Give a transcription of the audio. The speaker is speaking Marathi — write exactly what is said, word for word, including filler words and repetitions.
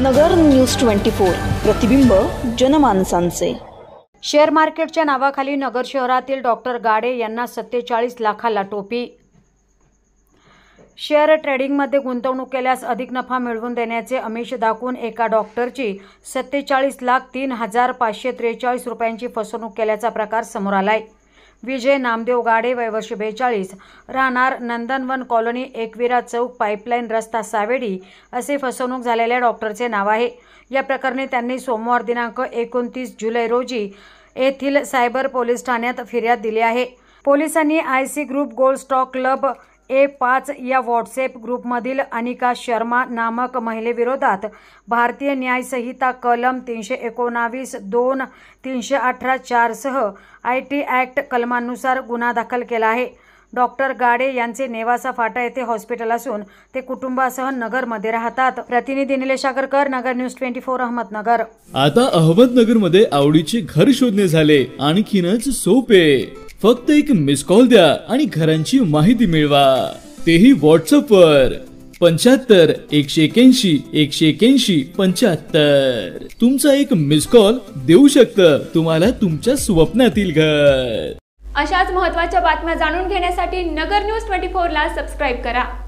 नगर न्यूज ट्वेंटी फोर, प्रतिबिंब जनमानसांचे। शेअर मार्केटच्या नावाखाली नगर शहरातील डॉक्टर गाडे यांना सत्तेचाळीस लाखाला टोपी। शेअर ट्रेडिंगमध्ये गुंतवणूक केल्यास अधिक नफा मिळवून देण्याचे आमिष दाखवून एका डॉक्टरची सत्तेचाळीस लाख तीन हजार पाचशे त्रेचाळीस रुपयांची फसवणूक केल्याचा प्रकार समोर आलाय। विजय नामदेव गाडे, वय वर्ष बेचाळीस, राहणार नंदनवन कॉलनी, एकविरा चौक, पाईपलाईन रस्ता, सावेडी असे फसवणूक झालेल्या डॉक्टरचे नाव आहे। या प्रकरणी त्यांनी सोमवार दिनांक एकोणतीस जुलै रोजी येथील सायबर पोलीस ठाण्यात फिर्याद दिली आहे। पोलिसांनी I C group gold stock club A पाच या व्हॉट्सॲप ग्रुपमधील अनिका शर्मा नामक महिलेविरोधात भारतीय न्याय संहिता कलम तीनशे एकोणावीस दोन तीनशे अठरा चार सह आय टी ॲक्ट कलमांनुसार गुन्हा दाखल केला आहे। डॉक्टर गाडे यांचे नेवासा फाटा येथे हॉस्पिटल असून ते कुटुंबासह नगरमध्ये राहतात। प्रतिनिधी Nilesh Agarkar, Nagar news twenty four, Ahmednagar. आता अहमदनगरमध्ये आवडीचे घर शोधणे झाले आणखीनच सोपे। फक्त एक मिस कॉल द्या आणि घरांची माहिती मिळवा, तेही व्हॉट्सअप वर पंच्याहत्तर एकशे एक्याऐंशी एकशे एक्याऐंशी पंच्याहत्तर। तुमचा एक मिस कॉल देऊ शकतं तुम्हाला तुमच्या स्वप्नातील घर। अशाच महत्त्वाच्या बातम्या जाणून घेण्यासाठी नगर न्यूज ट्वेंटी फोर ला सबस्क्राइब करा।